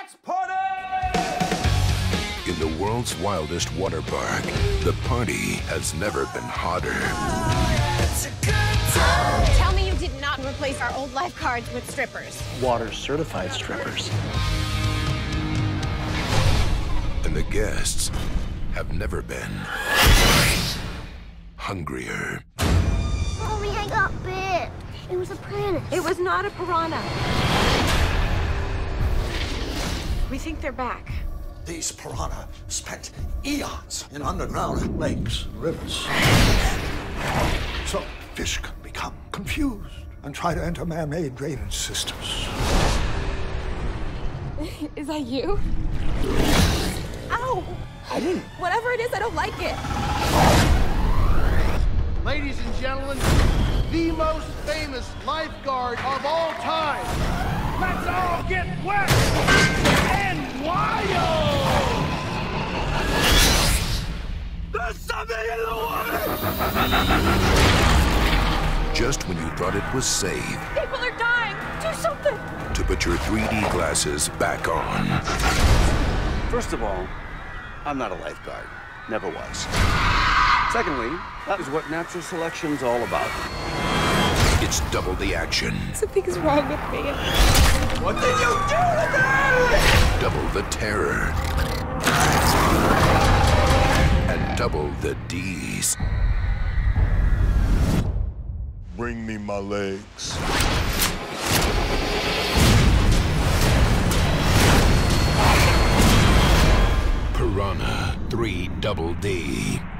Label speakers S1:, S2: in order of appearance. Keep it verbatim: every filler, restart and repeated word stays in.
S1: Let's party!
S2: In the world's wildest water park, the party has never been hotter.
S3: Tell me you did not replace our old lifeguards with strippers.
S4: Water-certified strippers.
S2: And the guests have never been hungrier.
S5: Mommy, I got bit. It was a piranha.
S3: It was not a piranha. We think they're back.
S6: These piranha spent eons in underground lakes, rivers. So fish can become confused and try to enter man-made drainage systems.
S3: Is that you? Ow!
S4: I didn't.
S3: Whatever it is, I don't like it.
S7: Ladies and gentlemen, the most famous lifeguard of all time. Let's all get wet and wild! There's something in the water!
S2: Just when you thought it was safe
S3: People are dying! Do something!
S2: to put your three D glasses back on.
S4: First of all, I'm not a lifeguard. Never was. Secondly, that is what natural selection's all about.
S2: It's double the action,
S3: Something's wrong with me.
S1: What did you do to me?
S2: double the terror, and double the D's.
S8: Bring me my legs.
S2: Piranha three Double D.